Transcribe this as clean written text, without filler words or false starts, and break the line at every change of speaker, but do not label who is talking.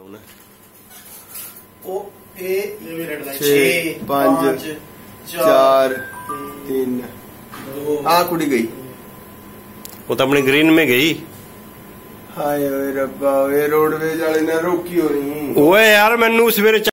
छे 5 4 3 आ कुड़ी गई
वो तो अपने ग्रीन में गई।
हाय ओए रब्बा, रोडवेज वाले ने रोकी होनी।
ओए यार मैनू सवेरे